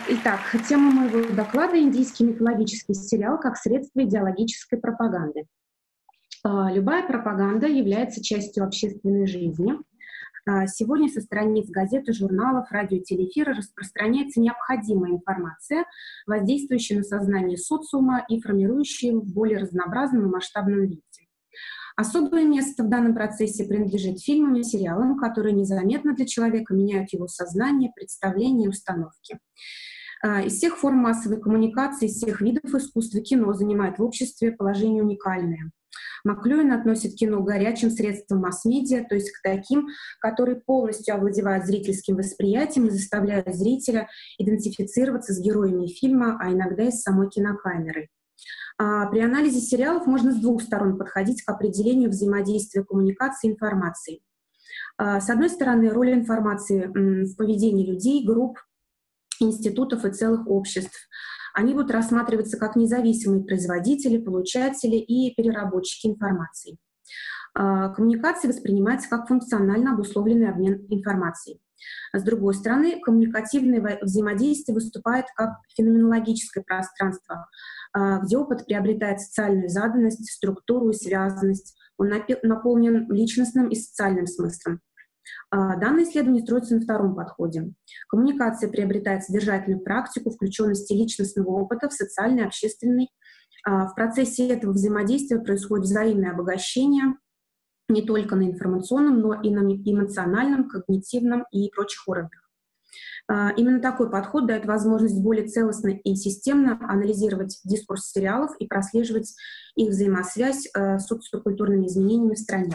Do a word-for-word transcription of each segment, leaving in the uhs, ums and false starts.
Итак, тема моего доклада — индийский мифологический сериал как средство идеологической пропаганды. Любая пропаганда является частью общественной жизни. Сегодня со страниц газет и журналов, радио и телеэфира распространяется необходимая информация, воздействующая на сознание социума и формирующая его в более разнообразном и масштабном виде. Особое место в данном процессе принадлежит фильмам и сериалам, которые незаметно для человека меняют его сознание, представления и установки. Из всех форм массовой коммуникации, из всех видов искусства кино занимает в обществе положение уникальное. Маклюэн относит кино к горячим средствам масс-медиа, то есть к таким, которые полностью овладевают зрительским восприятием и заставляют зрителя идентифицироваться с героями фильма, а иногда и с самой кинокамерой. При анализе сериалов можно с двух сторон подходить к определению взаимодействия коммуникации и информации. С одной стороны, роль информации в поведении людей, групп, институтов и целых обществ. Они будут рассматриваться как независимые производители, получатели и переработчики информации. Коммуникация воспринимается как функционально обусловленный обмен информацией. С другой стороны, коммуникативное взаимодействие выступает как феноменологическое пространство, где опыт приобретает социальную заданность, структуру и связанность. Он наполнен личностным и социальным смыслом. Данное исследование строится на втором подходе. Коммуникация приобретает содержательную практику включенности личностного опыта в социальный, общественный. В процессе этого взаимодействия происходит взаимное обогащение не только на информационном, но и на эмоциональном, когнитивном и прочих уровнях. Именно такой подход дает возможность более целостно и системно анализировать дискурс сериалов и прослеживать их взаимосвязь с социокультурными изменениями в стране.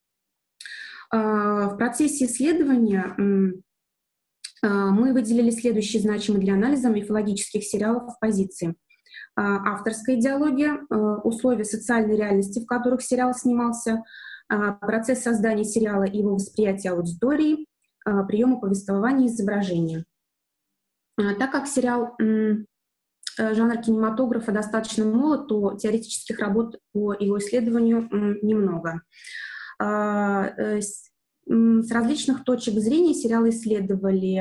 В процессе исследования мы выделили следующие значимые для анализа мифологических сериалов позиции. Авторская идеология, условия социальной реальности, в которых сериал снимался, процесс создания сериала и его восприятие аудитории, приемы повествования и изображения. Так как сериал жанр кинематографа достаточно молод, то теоретических работ по его исследованию немного. С различных точек зрения сериалы исследовали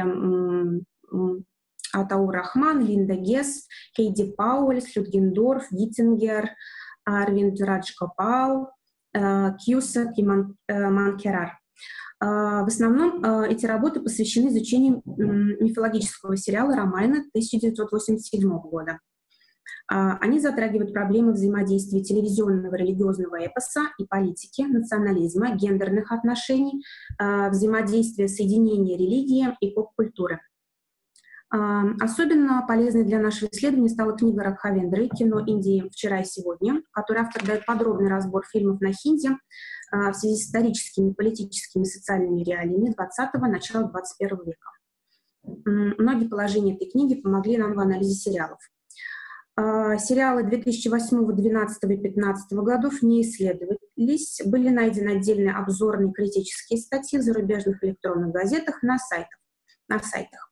Атаур Рахман, Линда Гесс, Кейди Пауэльс, Людгендорф, Гиттингер, Арвинд Раджгопал, Кьюсак и Манкерар. В основном эти работы посвящены изучению мифологического сериала «Рамайна» тысяча девятьсот восемьдесят седьмого года. Они затрагивают проблемы взаимодействия телевизионного религиозного эпоса и политики, национализма, гендерных отношений, взаимодействия соединения религии и поп-культуры. Особенно полезной для нашего исследования стала книга Рагхавендры «Кино Индии вчера и сегодня», в которой автор дает подробный разбор фильмов на хинди в связи с историческими, политическими и социальными реалиями двадцатого — начала двадцать первого века. Многие положения этой книги помогли нам в анализе сериалов. Сериалы две тысячи восьмого, две тысячи двенадцатого и две тысячи пятнадцатого годов не исследовались. Были найдены отдельные обзорные критические статьи в зарубежных электронных газетах на сайтах. На сайтах.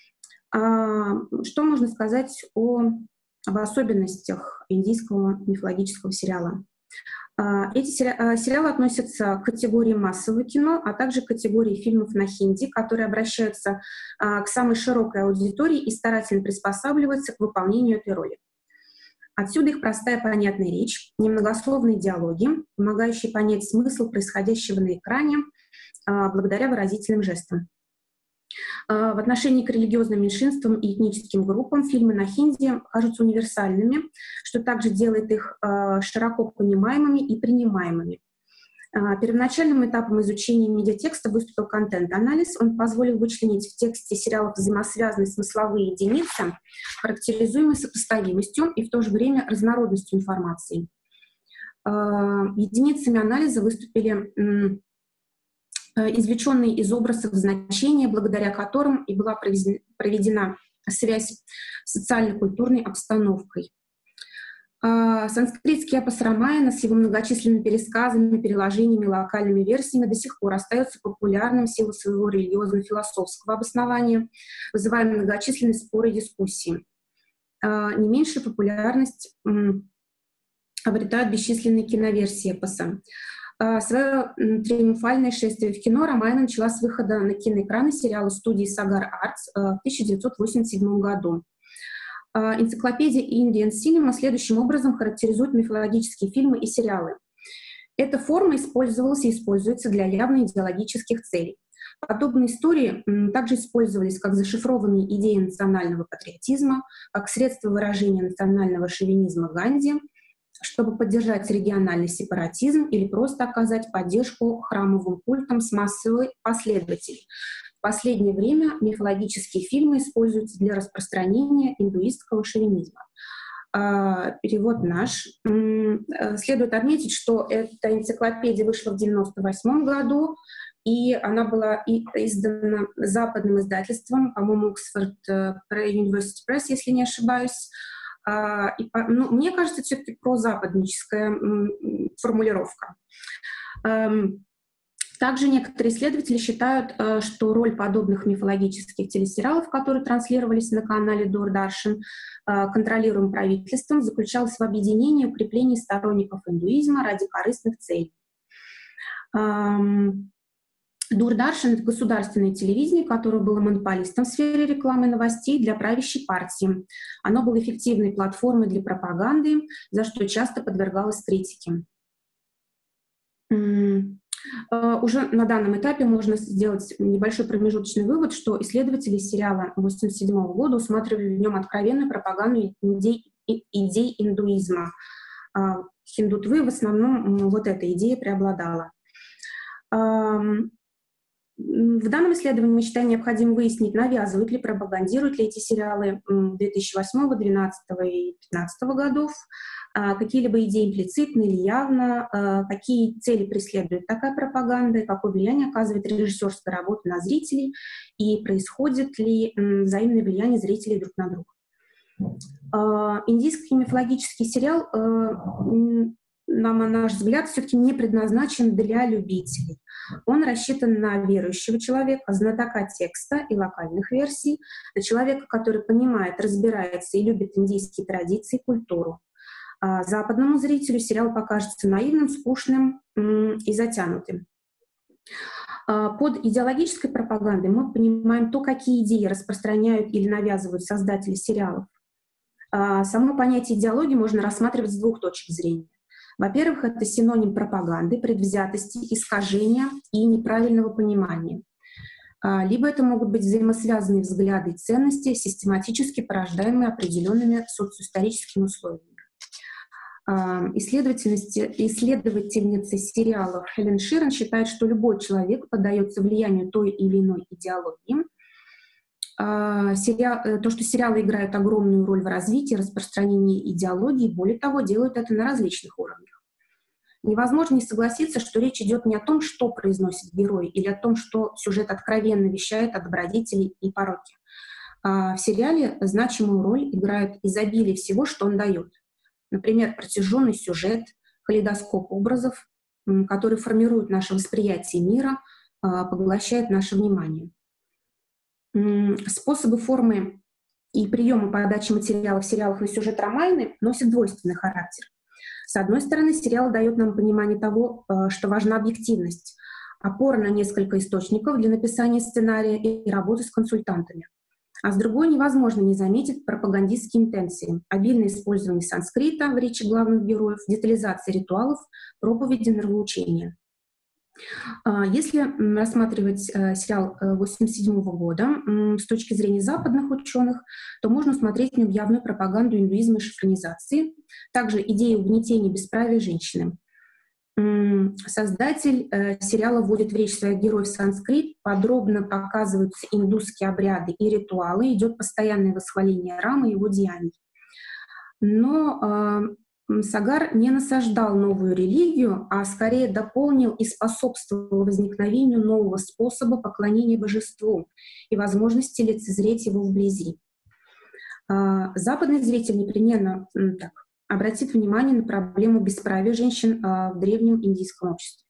Что можно сказать о, об особенностях индийского мифологического сериала? Эти сериалы относятся к категории массового кино, а также к категории фильмов на хинди, которые обращаются к самой широкой аудитории и старательно приспосабливаются к выполнению этой роли. Отсюда их простая понятная речь, немногословные диалоги, помогающие понять смысл происходящего на экране благодаря выразительным жестам. В отношении к религиозным меньшинствам и этническим группам фильмы на хинди кажутся универсальными, что также делает их широко понимаемыми и принимаемыми. Первоначальным этапом изучения медиатекста выступил контент-анализ. Он позволил вычленить в тексте сериалов взаимосвязанные смысловые единицы, характеризуемые сопоставимостью и в то же время разнородностью информации. Единицами анализа выступили извлеченные из образов значения, благодаря которым и была проведена связь с социально-культурной обстановкой. Санскритский эпос Рамаяна с его многочисленными пересказами, переложениями, локальными версиями до сих пор остается популярным в силу своего религиозно-философского обоснования, вызывая многочисленные споры и дискуссии. Не меньшую популярность обретают бесчисленные киноверсии эпоса. Свое триумфальное шествие в кино Рамайна начала с выхода на киноэкраны сериала студии Sagar Arts в тысяча девятьсот восемьдесят седьмом году. Энциклопедия Indian Cinema следующим образом характеризует мифологические фильмы и сериалы. Эта форма использовалась и используется для явно идеологических целей. Подобные истории также использовались как зашифрованные идеи национального патриотизма, как средство выражения национального шовинизма Ганди, чтобы поддержать региональный сепаратизм или просто оказать поддержку храмовым культам с массовой последователей. В последнее время мифологические фильмы используются для распространения индуистского шовинизма. Перевод наш. Следует отметить, что эта энциклопедия вышла в девяносто восьмом году, и она была издана западным издательством, по-моему, Oxford University Press, если не ошибаюсь. И, ну, мне кажется, это все-таки прозападническая формулировка. Также некоторые исследователи считают, что роль подобных мифологических телесериалов, которые транслировались на канале Дурдаршин, контролируемым правительством, заключалась в объединении и укреплении сторонников индуизма ради корыстных целей. Дурдаршин — это государственное телевидение, которое было монополистом в сфере рекламы и новостей для правящей партии. Оно было эффективной платформой для пропаганды, за что часто подвергалось критике. Уже на данном этапе можно сделать небольшой промежуточный вывод, что исследователи сериала восемьдесят седьмого года усматривали в нем откровенную пропаганду идей, идей индуизма. В хиндутве в основном вот эта идея преобладала. В данном исследовании мы считаем необходимо выяснить, навязывают ли, пропагандируют ли эти сериалы две тысячи восьмого, две тысячи двенадцатого и две тысячи пятнадцатого годов, какие-либо идеи имплицитно или явно, какие цели преследует такая пропаганда, какое влияние оказывает режиссерская работа на зрителей и происходит ли взаимное влияние зрителей друг на друга. Индийский мифологический сериал, на наш взгляд, все-таки не предназначен для любителей. Он рассчитан на верующего человека, знатока текста и локальных версий, на человека, который понимает, разбирается и любит индийские традиции и культуру. А западному зрителю сериал покажется наивным, скучным и затянутым. Под идеологической пропагандой мы понимаем то, какие идеи распространяют или навязывают создатели сериалов. Само понятие идеологии можно рассматривать с двух точек зрения. Во-первых, это синоним пропаганды, предвзятости, искажения и неправильного понимания. Либо это могут быть взаимосвязанные взгляды и ценности, систематически порождаемые определенными социоисторическими условиями. Исследовательница сериалов Хелен Ширен считает, что любой человек поддается влиянию той или иной идеологии. Сериал, то, что сериалы играют огромную роль в развитии, распространении идеологии, более того, делают это на различных уровнях. Невозможно не согласиться, что речь идет не о том, что произносит герой, или о том, что сюжет откровенно вещает о добродетели и пороке. В сериале значимую роль играет изобилие всего, что он дает. Например, протяженный сюжет, калейдоскоп образов, который формирует наше восприятие мира, поглощает наше внимание. Способы, формы и приемы подачи материала в сериалах на сюжет Рамайны носят двойственный характер. С одной стороны, сериал дает нам понимание того, что важна объективность, опора на несколько источников для написания сценария и работы с консультантами. А с другой, невозможно не заметить пропагандистские интенции, обильное использование санскрита в речи главных героев, детализация ритуалов, проповеди, нравоучения. Если рассматривать сериал восемьдесят седьмого года с точки зрения западных ученых, то можно усмотреть в нем явную пропаганду индуизма и шифронизации, также идеи угнетения бесправия женщины. Создатель сериала вводит в речь своих героев санскрит, подробно показываются индусские обряды и ритуалы, идет постоянное восхваление Рамы и его деяний. Но Сагар не насаждал новую религию, а скорее дополнил и способствовал возникновению нового способа поклонения божеству и возможности лицезреть его вблизи. Западный зритель непременно так, обратит внимание на проблему бесправия женщин в древнем индийском обществе.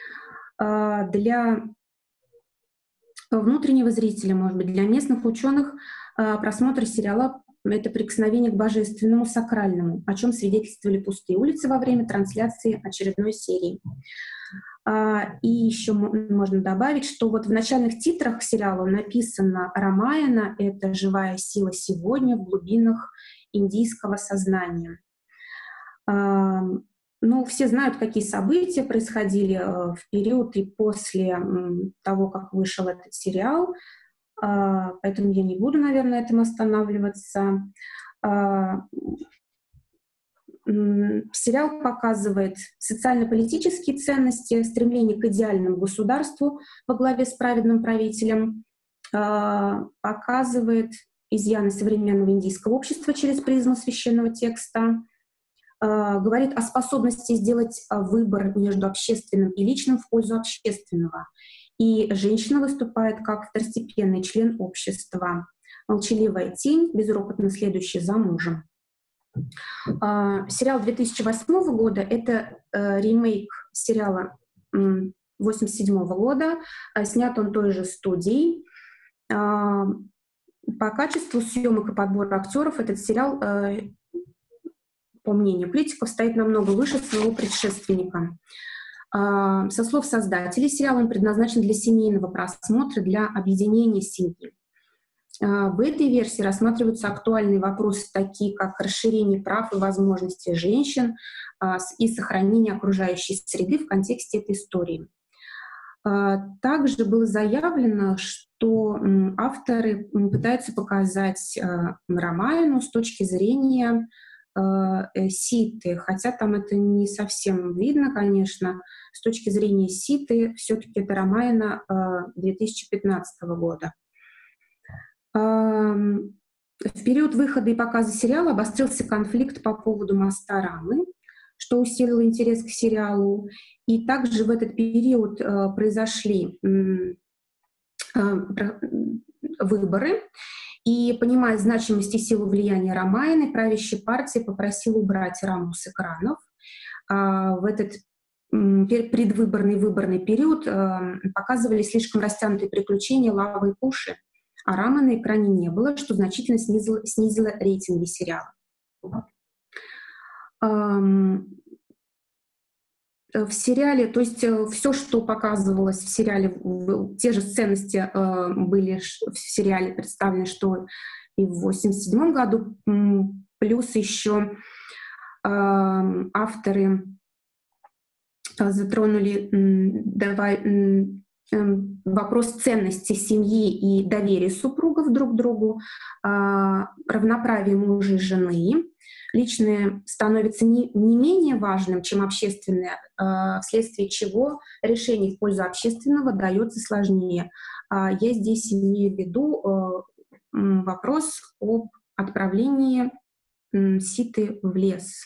Для внутреннего зрителя, может быть, для местных ученых просмотр сериала — это прикосновение к божественному, сакральному, о чем свидетельствовали пустые улицы во время трансляции очередной серии. И еще можно добавить, что вот в начальных титрах к сериалу написано «Рамаяна — это живая сила сегодня в глубинах индийского сознания». Ну, все знают, какие события происходили в период и после того, как вышел этот сериал, поэтому я не буду, наверное, на этом останавливаться. Сериал показывает социально-политические ценности, стремление к идеальному государству во главе с праведным правителем, показывает изъяны современного индийского общества через призму священного текста, говорит о способности сделать выбор между общественным и личным в пользу общественного. И женщина выступает как второстепенный член общества, молчаливая тень, безропотно следующая за мужем. Сериал две тысячи восьмого года — это ремейк сериала восемьдесят седьмого года, снят он той же студией. По качеству съемок и подбора актеров этот сериал, по мнению критиков, стоит намного выше своего предшественника. Со слов создателей, сериал он предназначен для семейного просмотра, для объединения семьи. В этой версии рассматриваются актуальные вопросы, такие как расширение прав и возможностей женщин и сохранение окружающей среды в контексте этой истории. Также было заявлено, что авторы пытаются показать Рамаяну с точки зрения Ситы, хотя там это не совсем видно, конечно. С точки зрения Ситы все-таки это Рамаяна две тысячи пятнадцатого года. В период выхода и показа сериала обострился конфликт по поводу моста Рамы, что усилило интерес к сериалу. И также в этот период произошли выборы. И, понимая значимость и силу влияния Рамаяны, правящая партия попросила убрать Раму с экранов. В этот предвыборный выборный период показывали слишком растянутые приключения Лавы и Куши, а Рамы на экране не было, что значительно снизило, снизило рейтинги сериала. В сериале, то есть все, что показывалось в сериале, те же ценности были в сериале представлены, что и в восемьдесят седьмом году, плюс еще авторы затронули давай, вопрос ценности семьи и доверия супругов друг к другу, равноправие мужа и жены. Личное становится не, не менее важным, чем общественное, вследствие чего решение в пользу общественного дается сложнее. Я здесь имею в виду вопрос об отправлении Ситы в лес.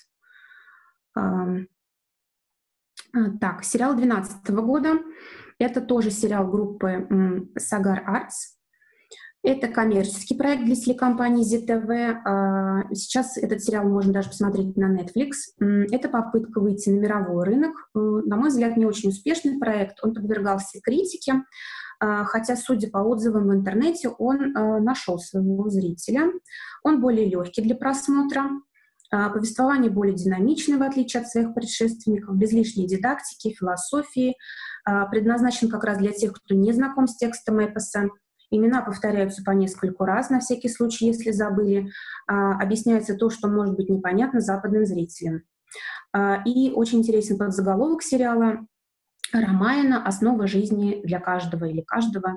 Так, сериал две тысячи двенадцатого года. Это тоже сериал группы Sagar Arts. Это коммерческий проект для телекомпании зет тэ вэ. Сейчас этот сериал можно даже посмотреть на Netflix. Это попытка выйти на мировой рынок. На мой взгляд, не очень успешный проект. Он подвергался критике, хотя, судя по отзывам в интернете, он нашел своего зрителя. Он более легкий для просмотра. Повествование более динамичное, в отличие от своих предшественников, без лишней дидактики, философии. Предназначен как раз для тех, кто не знаком с текстом эпоса. Имена повторяются по нескольку раз, на всякий случай, если забыли. Объясняется то, что может быть непонятно западным зрителям. И очень интересен подзаголовок сериала «Рамаяна. Основа жизни для каждого или каждого».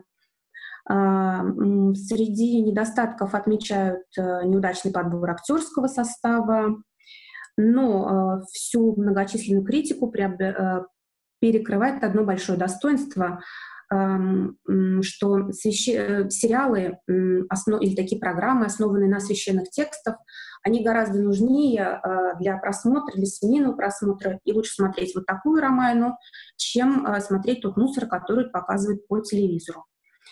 Среди недостатков отмечают неудачный подбор актерского состава, но всю многочисленную критику перекрывает одно большое достоинство, что сериалы или такие программы, основанные на священных текстах, они гораздо нужнее для просмотра, для семейного просмотра, и лучше смотреть вот такую Рамаяну, чем смотреть тот мусор, который показывают по телевизору.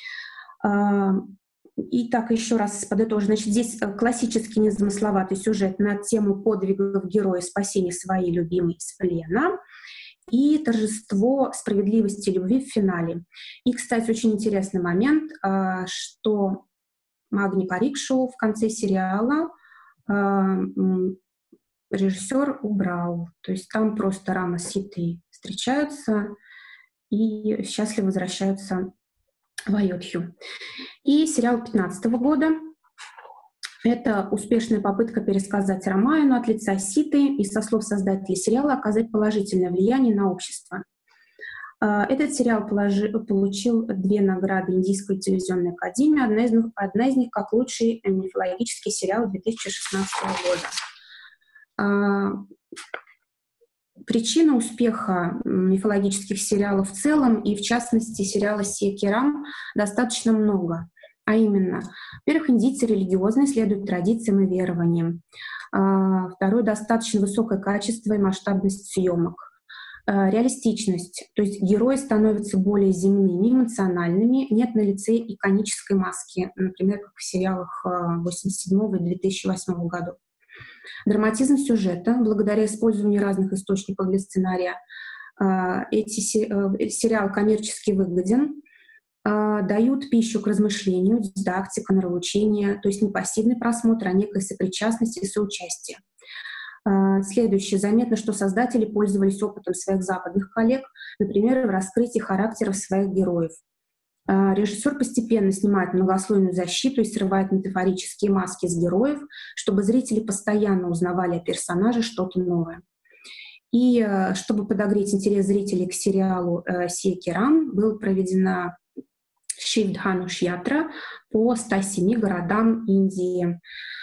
Итак, еще раз подытожу. Значит, здесь классический незамысловатый сюжет на тему подвигов героя спасения своей любимой из плена и торжество справедливости и любви в финале. И, кстати, очень интересный момент, что Агни Парикшу в конце сериала режиссер убрал. То есть там просто Рама с Ситой встречаются и счастливо возвращаются в Айодхью. И сериал две тысячи пятнадцатого года. Это успешная попытка пересказать Рамаяну от лица Ситы и, со слов создателей сериала, оказать положительное влияние на общество. Этот сериал положи, получил две награды Индийской телевизионной академии, одна из, одна из них как лучший мифологический сериал две тысячи шестнадцатого года. Причина успеха мифологических сериалов в целом и, в частности, сериала «Сия Рам» достаточно много. А именно, во-первых, индийцы религиозные, следуют традициям и верованиям. Второе, достаточно высокое качество и масштабность съемок. Реалистичность, то есть герои становятся более земными, эмоциональными, нет на лице иконической маски, например, как в сериалах восемьдесят седьмого и две тысячи восьмого годов. Драматизм сюжета, благодаря использованию разных источников для сценария, эти сериал коммерчески выгоден, дают пищу к размышлению, дидактика, нравоучение, то есть не пассивный просмотр, а некая сопричастность и соучастие. Следующее. Заметно, что создатели пользовались опытом своих западных коллег, например, в раскрытии характеров своих героев. Режиссер постепенно снимает многослойную защиту и срывает метафорические маски с героев, чтобы зрители постоянно узнавали о персонаже что-то новое. И чтобы подогреть интерес зрителей к сериалу «Сия Рам», была проведена Шив-Дхануш-ятра по ста семи городам Индии.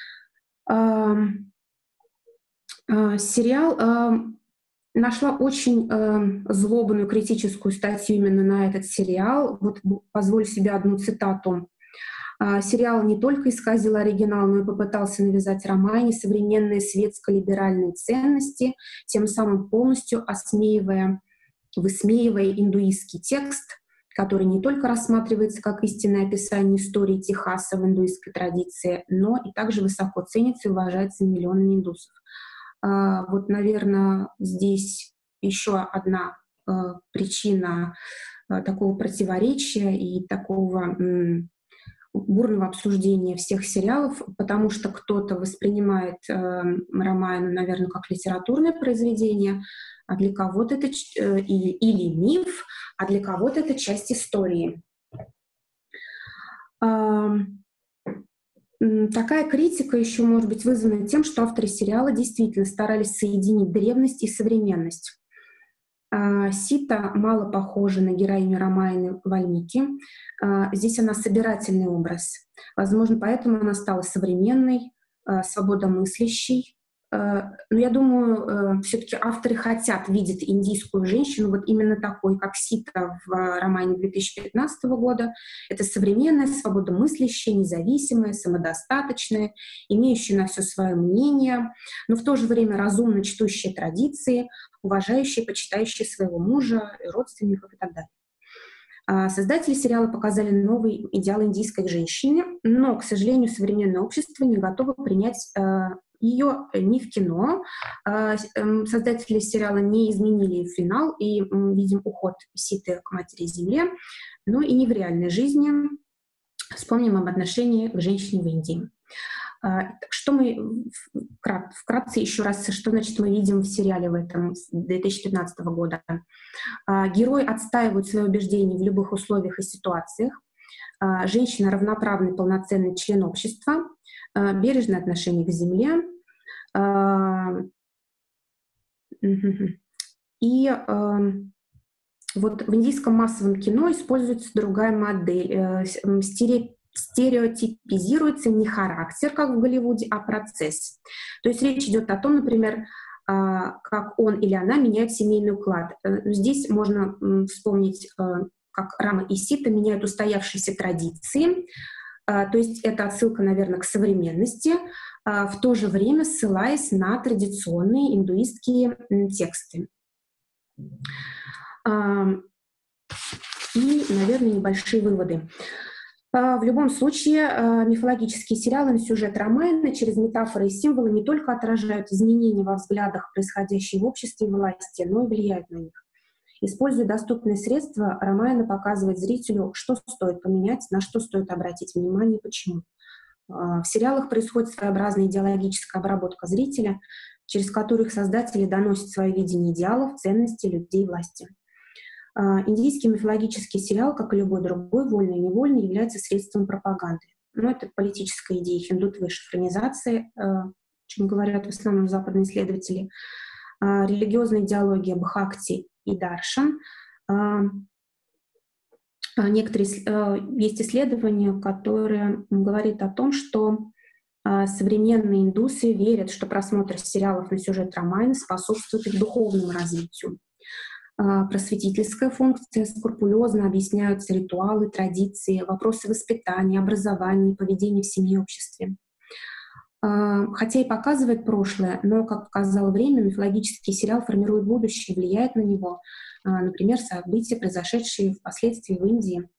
Сериал нашла очень злобную критическую статью именно на этот сериал. Вот позволю себе одну цитату. Сериал не только исказил оригинал, но и попытался навязать Рамайне современные светско-либеральные ценности, тем самым полностью осмеивая, высмеивая индуистский текст, который не только рассматривается как истинное описание истории Техаса в индуистской традиции, но и также высоко ценится и уважается миллионами индусов. Вот, наверное, здесь еще одна причина такого противоречия и такого бурного обсуждения всех сериалов, потому что кто-то воспринимает Рамаяну, наверное, как литературное произведение, а для кого-то это или, или миф, а для кого-то это часть истории. Такая критика еще может быть вызвана тем, что авторы сериала действительно старались соединить древность и современность. Сита мало похожа на героиню Рамаяны Вальмики. Здесь она собирательный образ. Возможно, поэтому она стала современной, свободомыслящей. Но я думаю, все-таки авторы хотят видеть индийскую женщину вот именно такой, как Сита в романе две тысячи пятнадцатого года. Это современная, свободомыслящая, независимая, самодостаточная, имеющая на все свое мнение, но в то же время разумно чтущая традиции, уважающая, почитающая своего мужа, родственников и так далее. Создатели сериала показали новый идеал индийской женщины, но, к сожалению, современное общество не готово принять ее ни в кино. Создатели сериала не изменили финал и видим уход Ситы к Матери Земле, но и не в реальной жизни. Вспомним об отношении к женщине в Индии. Что мы вкратце еще раз, что значит мы видим в сериале в этом две тысячи пятнадцатого года? Герои отстаивают свои убеждения в любых условиях и ситуациях. Женщина — равноправный, полноценный член общества, бережное отношение к земле. И вот в индийском массовом кино используется другая модель. Стереотипизируется не характер, как в Голливуде, а процесс. То есть речь идет о том, например, как он или она меняет семейный уклад. Здесь можно вспомнить, как Рама и Сита меняют устоявшиеся традиции. То есть это отсылка, наверное, к современности, в то же время ссылаясь на традиционные индуистские тексты. И, наверное, небольшие выводы. В любом случае, мифологические сериалы на сюжет Рамаяны через метафоры и символы не только отражают изменения во взглядах, происходящие в обществе и власти, но и влияют на них. Используя доступные средства, Рамаяна показывает зрителю, что стоит поменять, на что стоит обратить внимание и почему. В сериалах происходит своеобразная идеологическая обработка зрителя, через которую их создатели доносят свое видение идеалов, ценностей, людей, власти. Индийский мифологический сериал, как и любой другой, вольно и невольно, является средством пропаганды. Но это политическая идея хиндутвы шифронизации, о чем говорят в основном западные исследователи, религиозная идеология Бхакти и Даршан. Некоторые, есть исследования, которые говорят о том, что современные индусы верят, что просмотр сериалов на сюжет Рамаяны способствует их духовному развитию. Просветительская функция, скрупулезно объясняются ритуалы, традиции, вопросы воспитания, образования, поведения в семье и обществе. Хотя и показывает прошлое, но, как показало время, мифологический сериал формирует будущее, влияет на него. Например, события, произошедшие впоследствии в Индии.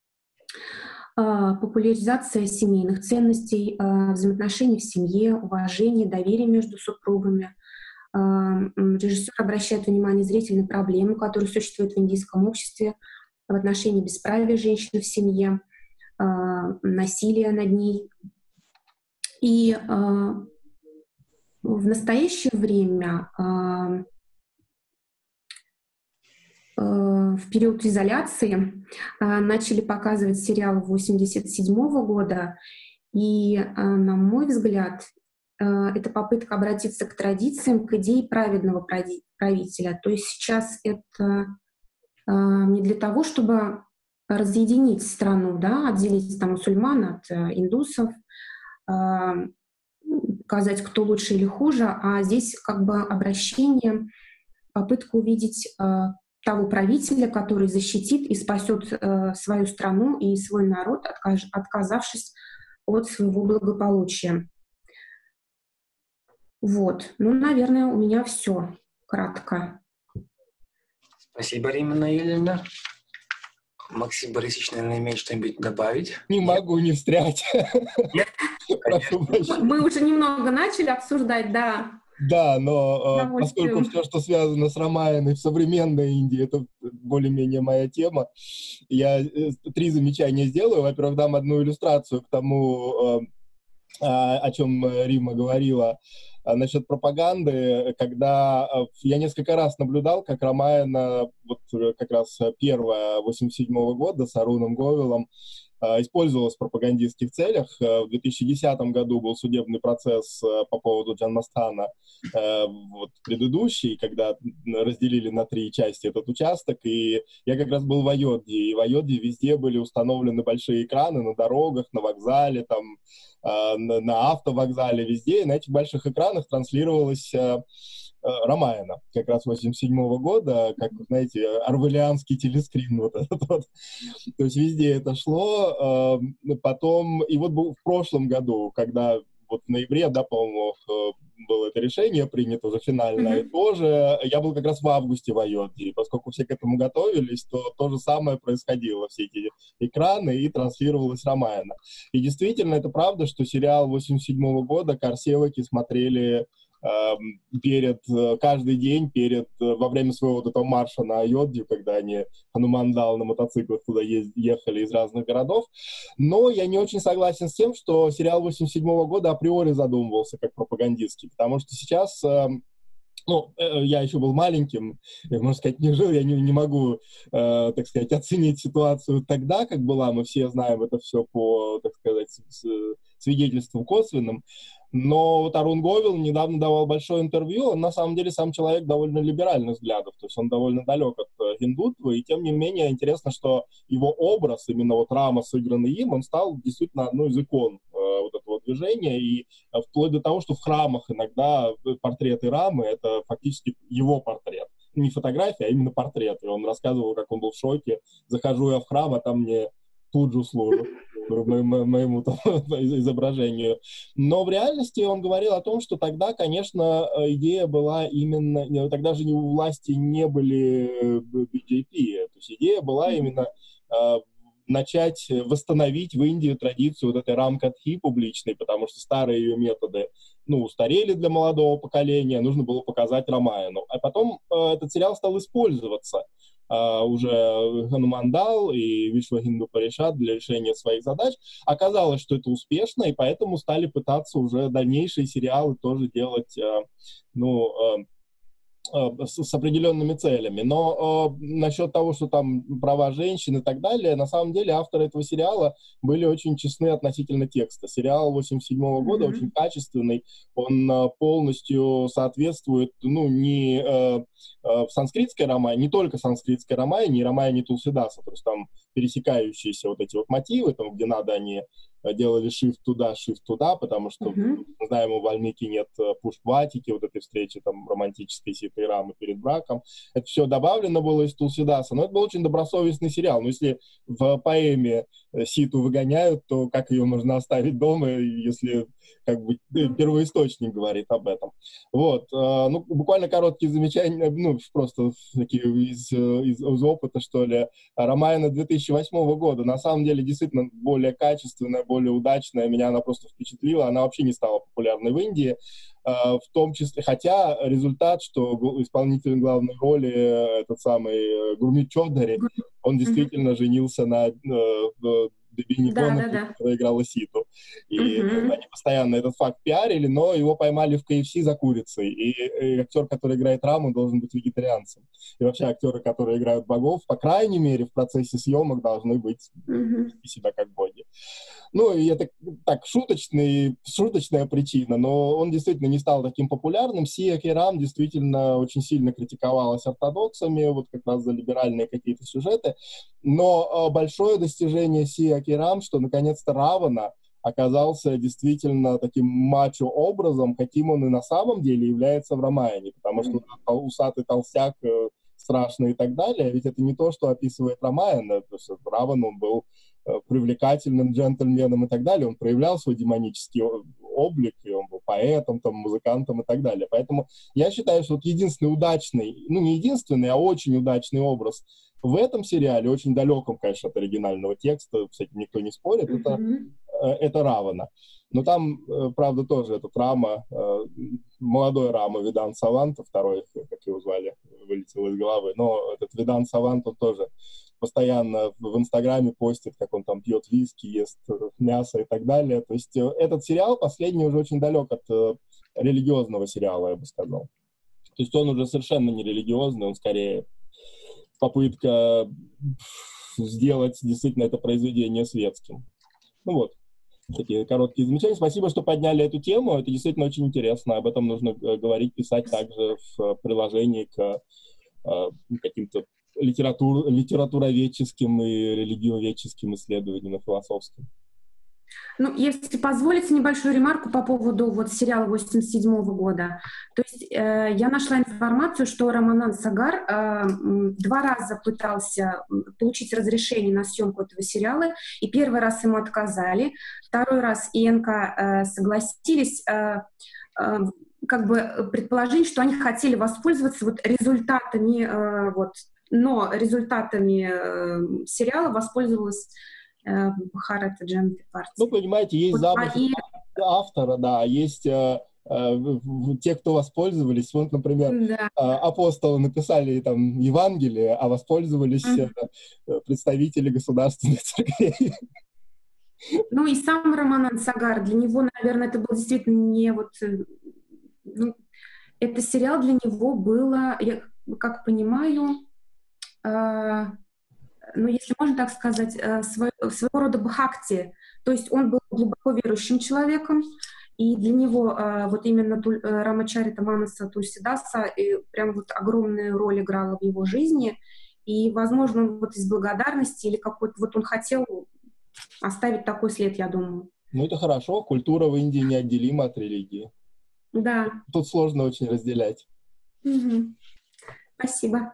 Популяризация семейных ценностей, взаимоотношений в семье, уважение, доверие между супругами. Режиссер обращает внимание зрителя на проблемы, которые существуют в индийском обществе в отношении бесправия женщин в семье, насилия над ней. И в настоящее время, в период изоляции, начали показывать сериал восемьдесят седьмого года, и, на мой взгляд, это попытка обратиться к традициям, к идее праведного правителя. То есть сейчас это не для того, чтобы разъединить страну, да, отделить там мусульман от индусов, показать, кто лучше или хуже, а здесь как бы обращение, попытка увидеть того правителя, который защитит и спасет свою страну и свой народ, отказавшись от своего благополучия. Вот. Ну, наверное, у меня все кратко. Спасибо, Римма Наильевна. Максим Борисович, наверное, имеет что-нибудь добавить? Не Нет? могу не встрять. Нет? Мы уже немного начали обсуждать, да. Да, но поскольку все, что связано с Рамаяной в современной Индии, это более-менее моя тема, я три замечания сделаю. Во-первых, дам одну иллюстрацию к тому, о чем Римма говорила насчет пропаганды, когда я несколько раз наблюдал, как Рамаяна, вот как раз первая, восемьдесят седьмого года с Аруном Говилом, использовалась в пропагандистских целях. В две тысячи десятом году был судебный процесс по поводу Джанмастана, вот, предыдущий, когда разделили на три части этот участок, и я как раз был в Айодхе, и в Айодхе везде были установлены большие экраны на дорогах, на вокзале, там, на, на автовокзале, везде, и на этих больших экранах транслировалась Рамаяна, как раз восемьдесят седьмого года, как, знаете, орвелианский телескрин вот этот вот. То есть везде это шло. Потом, и вот в прошлом году, когда вот в ноябре, да, по-моему, было это решение принято уже финальное, mm-hmm. тоже я был как раз в августе в Айодхе, и поскольку все к этому готовились, то то же самое происходило, все эти экраны, и транслировалась Рамаяна. И действительно, это правда, что сериал восемьдесят седьмого года Карсеваки смотрели перед, каждый день перед, во время своего вот этого марша на Айодхе, когда они Ханумандал на мотоциклах туда ехали из разных городов. Но я не очень согласен с тем, что сериал восемьдесят седьмого года априори задумывался как пропагандистский, потому что сейчас, ну, я еще был маленьким, я, можно сказать, не жил, я не, не могу, э, так сказать, оценить ситуацию тогда, как была, мы все знаем это все по, так сказать, с, свидетельствам косвенным. Но вот Арун Говил недавно давал большое интервью, он на самом деле сам человек довольно либеральных взглядов, то есть он довольно далек от хиндутвы, и тем не менее интересно, что его образ, именно вот Рама, сыгранный им, он стал действительно одной из икон э, вот этого движения, и э, вплоть до того, что в храмах иногда портреты Рамы — это фактически его портрет. Не фотография, а именно портрет. И он рассказывал, как он был в шоке. Захожу я в храм, а там мне тут же служат моему, моему там, изображению. Но в реальности он говорил о том, что тогда, конечно, идея была именно... Тогда же у власти не были би джей пи. То есть идея была именно э, начать восстановить в Индии традицию вот этой рамкатхи публичной, потому что старые ее методы, ну, устарели для молодого поколения, нужно было показать Рамаяну. А потом э, этот сериал стал использоваться Uh, уже Ханумандал и Вишва Хинду Паришад для решения своих задач. Оказалось, что это успешно, и поэтому стали пытаться уже дальнейшие сериалы тоже делать, uh, ну, uh, С, с определенными целями. Но э, насчет того, что там права женщин и так далее, на самом деле авторы этого сериала были очень честны относительно текста. Сериал восемьдесят седьмого года mm-hmm. очень качественный, он э, полностью соответствует, ну, не э, э, в санскритской романе, не только санскритской романе, не романе Тулсидаса, то есть там пересекающиеся вот эти вот мотивы, там, где надо, они делали shift туда, shift туда, потому что, uh-huh. знаем, у Вальмики нет пушпватики, вот этой встречи там романтической Ситы и Рамы перед браком. Это все добавлено было из Тулсидаса, но это был очень добросовестный сериал. Но если в поэме Ситу выгоняют, то как ее можно оставить дома, если как бы первоисточник говорит об этом. Вот. Ну, буквально короткие замечания, ну, просто такие из, из, из опыта, что ли. Рамаяна две тысячи восьмого года, на самом деле, действительно более качественная, более удачная. Меня она просто впечатлила. Она вообще не стала популярной в Индии. В том числе, хотя результат, что исполнитель главной роли, этот самый Гурмит Чоддари, он действительно mm-hmm. женился на Дебини да, Гонор, да, да. которая играла Ситу. И mm-hmm. они постоянно этот факт пиарили, но его поймали в КФС за курицей. И, и актер, который играет Раму, должен быть вегетарианцем. И вообще актеры, которые играют богов, по крайней мере, в процессе съемок должны быть mm-hmm. вести себя как боги. Ну, и это так, шуточный, шуточная причина, но он действительно не стал таким популярным. Сия Керам действительно очень сильно критиковалась ортодоксами, вот как раз за либеральные какие-то сюжеты. Но э, большое достижение Сия Керам, что наконец-то Равана оказался действительно таким мачо-образом, каким он и на самом деле является в Рамаяне, потому что усатый толстяк, э, страшный и так далее, ведь это не то, что описывает Рамаяна, то есть Раван, он был привлекательным джентльменом и так далее, он проявлял свой демонический облик, и он был поэтом, там, музыкантом и так далее. Поэтому я считаю, что вот единственный удачный, ну не единственный, а очень удачный образ в этом сериале, очень далеком, конечно, от оригинального текста, с этим никто не спорит, mm-hmm. это, это Равана. Но там, правда, тоже этот Рама, молодой Рама, Видан Савант, второй, как его звали, вылетел из головы, но этот Видан Савант, он тоже постоянно в Инстаграме постит, как он там пьет виски, ест мясо и так далее. То есть этот сериал последний уже очень далек от э, религиозного сериала, я бы сказал. То есть он уже совершенно не религиозный, он скорее попытка сделать действительно это произведение светским. Ну вот, такие короткие замечания. Спасибо, что подняли эту тему. Это действительно очень интересно. Об этом нужно говорить, писать также в приложении к э, каким-то литератур, литературоведческим и религиоведческим исследованиям и философским. Ну, если позволите небольшую ремарку по поводу вот сериала восемьдесят седьмого года. То есть э, я нашла информацию, что Рамананд Сагар э, два раза пытался получить разрешение на съемку этого сериала, и первый раз ему отказали, второй раз ИНК э, согласились, э, э, как бы предположить, что они хотели воспользоваться вот результатами, э, вот, но результатами э, сериала воспользовалась Бхарата Джанати партия. Ну, понимаете, есть вот, замысел и... автора, да, есть э, э, те, кто воспользовались. Вот, например, да. э, апостолы написали там Евангелие, а воспользовались mm-hmm. э, представители государственных церквей. Ну и сам Рамананд Сагар, для него, наверное, это был действительно не вот... Ну, это сериал для него было, я как понимаю... Э, ну, если можно так сказать, свой, своего рода бхакти. То есть он был глубоко верующим человеком, и для него вот именно Рамачарита Манаса Тульсидаса прям вот огромную роль играла в его жизни, и, возможно, он вот из благодарности или какой-то, вот он хотел оставить такой след, я думаю. Ну, это хорошо, культура в Индии неотделима от религии. Да. Тут сложно очень разделять. Угу. Спасибо.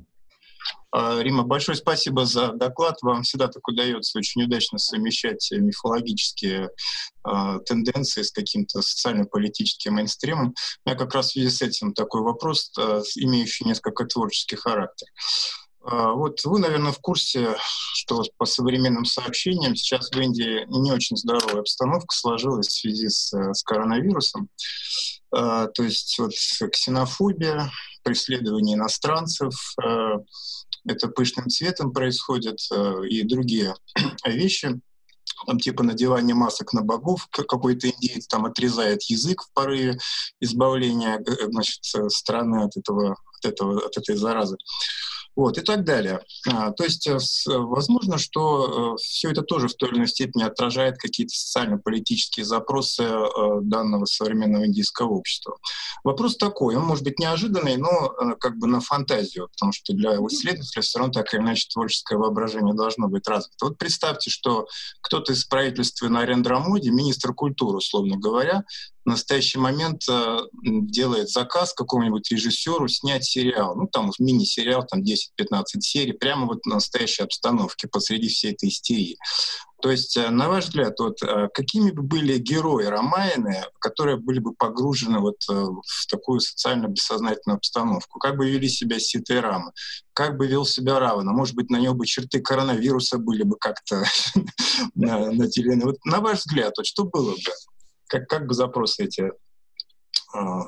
Рима, большое спасибо за доклад. Вам всегда так удается очень удачно совмещать мифологические э, тенденции с каким-то социально-политическим мейнстримом. У меня как раз в связи с этим такой вопрос, э, имеющий несколько творческий характер. Э, вот вы, наверное, в курсе, что по современным сообщениям сейчас в Индии не очень здоровая обстановка сложилась в связи с, с коронавирусом. Э, то есть вот ксенофобия, преследование иностранцев, э, это пышным цветом происходит и другие вещи. Там типа надевание масок на богов, какой-то индеец там отрезает язык в порыве избавления, значит, страны от этого, от этого, от этой заразы. Вот, и так далее. А, то есть, возможно, что э, все это тоже в той или иной степени отражает какие-то социально-политические запросы э, данного современного индийского общества. Вопрос такой, он может быть неожиданный, но э, как бы на фантазию, потому что для исследователя все равно так или иначе творческое воображение должно быть развито. Вот представьте, что кто-то из правительства Нарендра Моди, министр культуры, условно говоря, в настоящий момент э, делает заказ какому-нибудь режиссеру снять сериал, ну там мини-сериал, там десять-пятнадцать серий, прямо вот на настоящей обстановке, посреди всей этой истерии. То есть, э, на ваш взгляд, вот, э, какими бы были герои Рамаяны, которые были бы погружены вот, э, в такую социально-бессознательную обстановку? Как бы вели себя Сита и Рама? Как бы вел себя Равана? Может быть, на него бы черты коронавируса были бы как-то наделены? Вот на ваш взгляд, вот что было бы? Как, как бы запросы эти... А...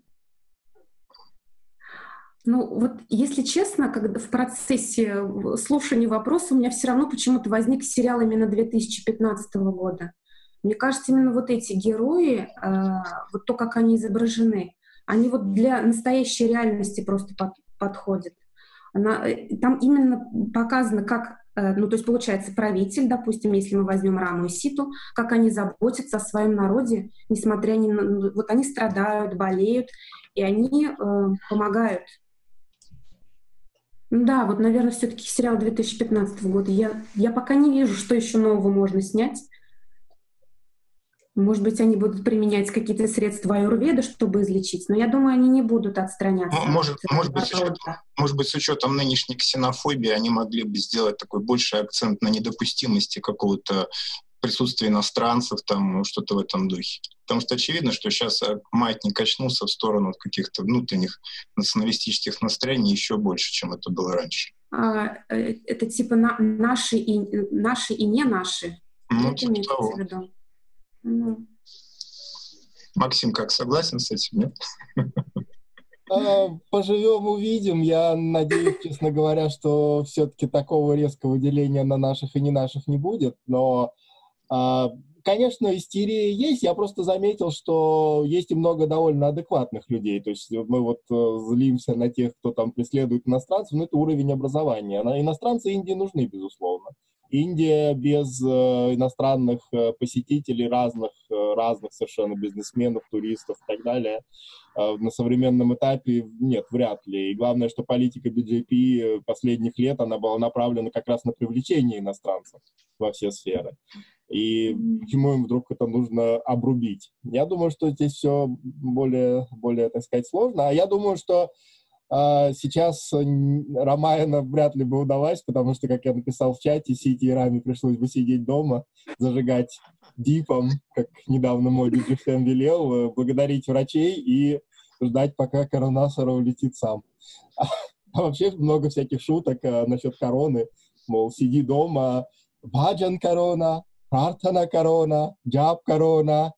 Ну, вот, если честно, когда в процессе слушания вопроса у меня все равно почему-то возник сериал именно две тысячи пятнадцатого года. Мне кажется, именно вот эти герои, э, вот то, как они изображены, они вот для настоящей реальности просто под, подходят. Она, там именно показано, как, э, ну, то есть получается правитель, допустим, если мы возьмем Раму и Ситу, как они заботятся о своем народе, несмотря ни на... Вот они страдают, болеют, и они э, помогают. Да, вот, наверное, все-таки сериал две тысячи пятнадцатого года. Я, я пока не вижу, что еще нового можно снять. Может быть, они будут применять какие-то средства аюрведы, чтобы излечить, но я думаю, они не будут отстраняться. Может, от может, быть, с учетом, может быть, с учетом нынешней ксенофобии они могли бы сделать такой больший акцент на недопустимости какого-то присутствия иностранцев, там, что-то в этом духе. Потому что очевидно, что сейчас маятник качнулся в сторону каких-то внутренних националистических настроений еще больше, чем это было раньше. А, это типа на, наши, и, наши и не наши. Ну, типа того. Ну. Максим, как, согласен с этим, нет? Поживем, увидим. Я надеюсь, честно говоря, что все-таки такого резкого деления на наших и не наших не будет. Но, конечно, истерия есть. Я просто заметил, что есть и много довольно адекватных людей. То есть мы вот злимся на тех, кто там преследует иностранцев, но это уровень образования. Иностранцы Индии нужны, безусловно. Индия без э, иностранных э, посетителей, разных, э, разных совершенно бизнесменов, туристов и так далее, э, на современном этапе нет, вряд ли. И главное, что политика би джей пи последних лет, она была направлена как раз на привлечение иностранцев во все сферы. И почему им вдруг это нужно обрубить? Я думаю, что здесь все более, более, так сказать, сложно. А я думаю, что сейчас Рамаяна вряд ли бы удалась, потому что, как я написал в чате, Сите и Раме пришлось бы сидеть дома, зажигать дипом, как недавно Моди Джихсен велел, благодарить врачей и ждать, пока коронавирус улетит сам. А, а вообще много всяких шуток а, насчет короны, мол, сиди дома, баджан корона, прартана корона, джаб корона.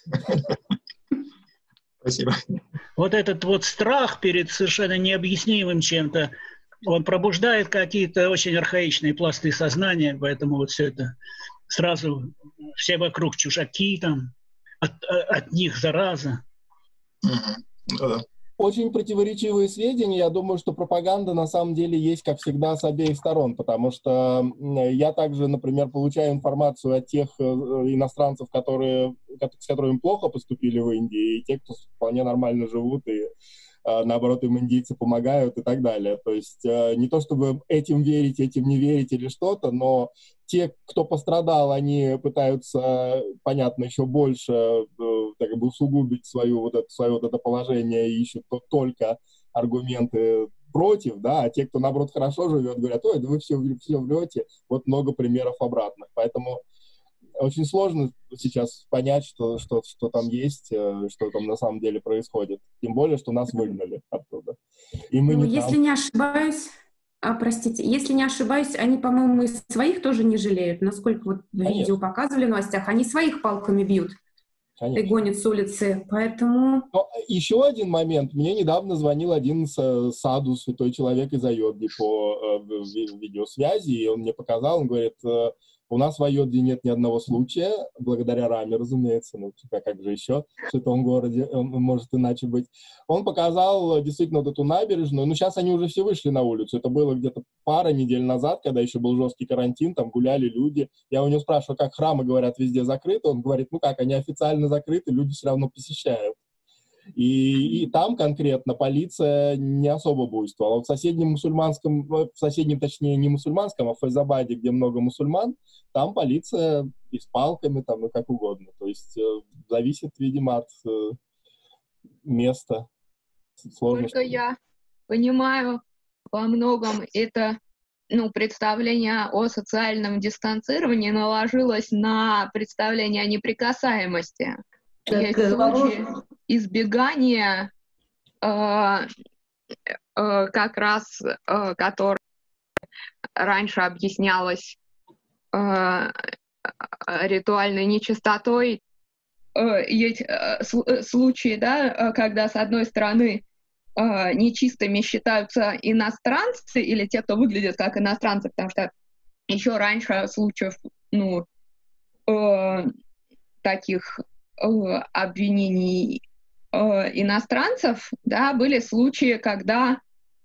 Спасибо. Вот этот вот страх перед совершенно необъяснимым чем-то, он пробуждает какие-то очень архаичные пласты сознания, поэтому вот все это сразу все вокруг чужаки, там, от, от них зараза. Mm-hmm. Очень противоречивые сведения. Я думаю, что пропаганда на самом деле есть, как всегда, с обеих сторон, потому что я также, например, получаю информацию от тех иностранцев, которые, с которыми плохо поступили в Индии, и те, кто вполне нормально живут, и наоборот, им индийцы помогают и так далее. То есть не то, чтобы этим верить, этим не верить или что-то, но те, кто пострадал, они пытаются, понятно, еще больше так бы усугубить свою, вот это, свое вот это положение и ищут только аргументы против, да, а те, кто, наоборот, хорошо живет, говорят, ой, да вы все, все врете. Вот много примеров обратных. Поэтому очень сложно сейчас понять, что, что, что там есть, что там на самом деле происходит. Тем более, что нас выгнали оттуда. И мы ну, не если там. не ошибаюсь, а, простите, если не ошибаюсь, они, по-моему, и своих тоже не жалеют. Насколько вот в видео показывали в новостях, они своих палками бьют. Конечно. И гонит с улицы, поэтому... Но еще один момент. Мне недавно звонил один саду, святой человек из Айодхи по э, видеосвязи, и он мне показал, он говорит, э, у нас в Айодхе нет ни одного случая, благодаря Раме, разумеется, ну, типа, как же еще в святом городе он может иначе быть. Он показал действительно вот эту набережную, ну, сейчас они уже все вышли на улицу, это было где-то пара недель назад, когда еще был жесткий карантин, там гуляли люди. Я у него спрашиваю, как храмы, говорят, везде закрыты, он говорит, ну как, они официально закрыты, люди все равно посещают. И, и там конкретно полиция не особо буйствовала. В соседнем мусульманском, в соседнем, точнее, не мусульманском, а в Файзабаде, где много мусульман, там полиция и с палками, там, и как угодно. То есть э, зависит, видимо, от э, места. Сложно. Только я понимаю, во многом это, ну, представление о социальном дистанцировании наложилось на представление о неприкасаемости. Есть случаи избегания, э, э, как раз, э, который раньше объяснялось э, ритуальной нечистотой. Э, есть э, случаи, да, когда, с одной стороны, э, нечистыми считаются иностранцы или те, кто выглядят как иностранцы, потому что еще раньше случаев, ну, э, таких обвинений э, иностранцев, да, были случаи, когда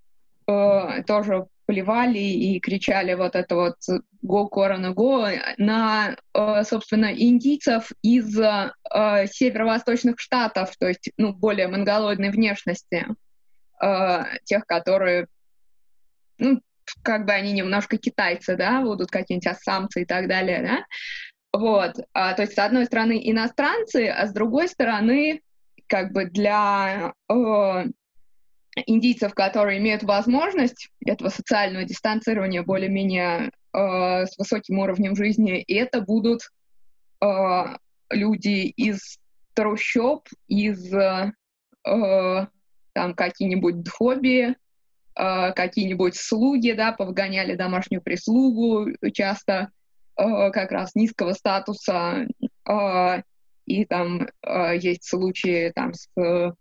э, тоже плевали и кричали вот это вот «Go, Corona, go» на, э, собственно, индийцев из э, северо-восточных штатов, то есть, ну, более монголоидной внешности, э, тех, которые, ну, как бы они немножко китайцы, да, будут какие-нибудь ассамцы и так далее, да. Вот, а, то есть, с одной стороны, иностранцы, а с другой стороны, как бы для э, индийцев, которые имеют возможность этого социального дистанцирования более-менее э, с высоким уровнем жизни, и это будут э, люди из трущоб, из э, там какие-нибудь дхоби, э, какие-нибудь слуги, да, повгоняли домашнюю прислугу часто, как раз низкого статуса, э, и там э, есть случаи там с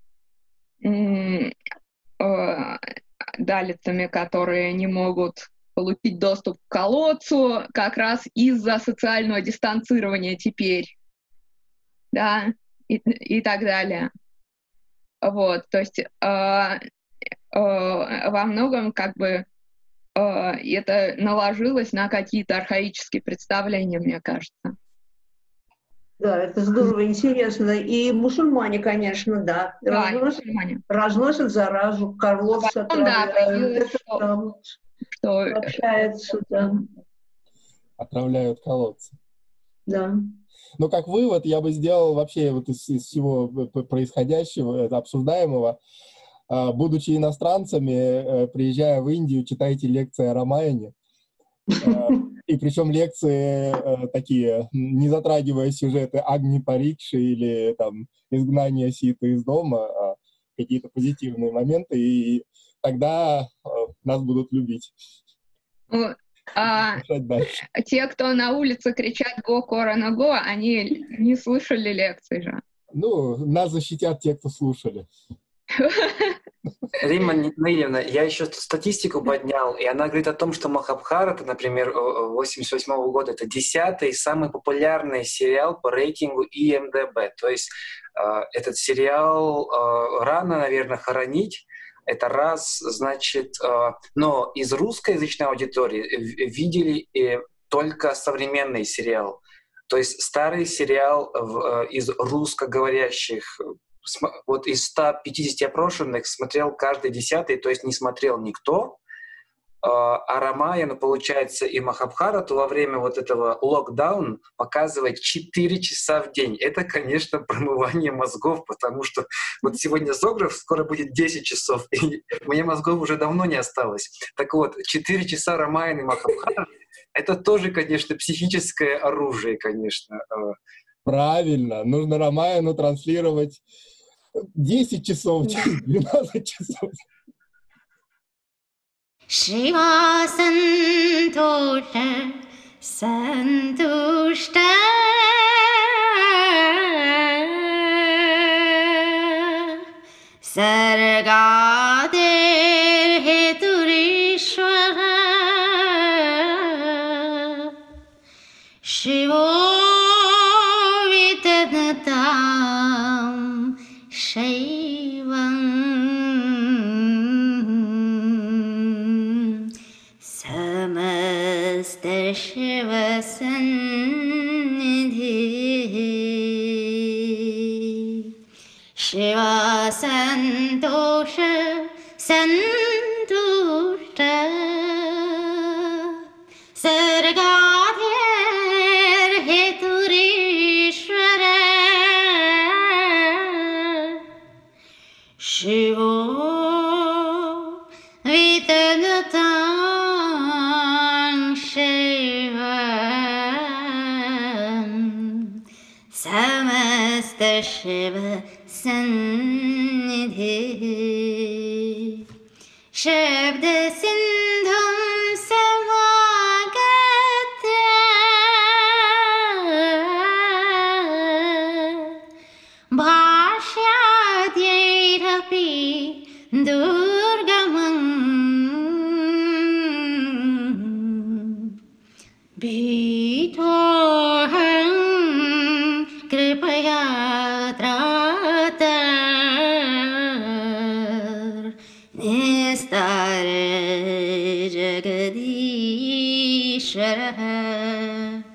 э, э, далитами, которые не могут получить доступ к колодцу как раз из-за социального дистанцирования теперь, да, и, и так далее. Вот, то есть э, э, во многом как бы это наложилось на какие-то архаические представления, мне кажется. Да, это здорово, интересно. И мусульмане, конечно, да, да разносят, разносят заразу, корлов отравляют, да, что общается, да. Отравляют колодцы. Да. Но как вывод я бы сделал вообще вот из, из всего происходящего, обсуждаемого, будучи иностранцами, приезжая в Индию, читайте лекции о Рамаяне. И причем лекции такие, не затрагивая сюжеты Агни Парикши или там изгнание Ситы из дома, а какие-то позитивные моменты, и тогда нас будут любить. Ну, а, те, кто на улице кричат «Go, Corona, go», они не слушали лекции же. Ну, нас защитят те, кто слушали. Римма Наильевна, я еще статистику поднял, и она говорит о том, что Махабхарата, например, восемьдесят восьмого года, это десятый самый популярный сериал по рейтингу и эм ди би. То есть э, этот сериал э, рано, наверное, хоронить. Это раз, значит, э, но из русскоязычной аудитории видели э, только современный сериал. То есть старый сериал в, э, из русскоговорящих, вот из ста пятидесяти опрошенных смотрел каждый десятый, то есть не смотрел никто. А Рамаяну, получается, и Махабхарату во время вот этого локдауна показывать четыре часа в день. Это, конечно, промывание мозгов, потому что вот сегодня Зограф, скоро будет десять часов, и у меня мозгов уже давно не осталось. Так вот, четыре часа Рамаяна и Махабхарата — это тоже, конечно, психическое оружие, конечно. Правильно, нужно Рамаяну транслировать десять часов, двенадцать часов. Шива Сантоша Сантушта सर्गादेव हेतुरीश्वर शिवो वितनतां शैवम् समस्त शिव सन्निधिः शिवा सन्तोष सन्तुष्ट सर्गाधिर्हेतुरीश्वर शिवो वितनुतां शैवम् समस्त शिव सन्निधिः शब्द सिन्धुं समागत्य भाष्याद्यैरपि दुर्गमम् भीतोऽहं कृपया निस्तार जगदीश्वरः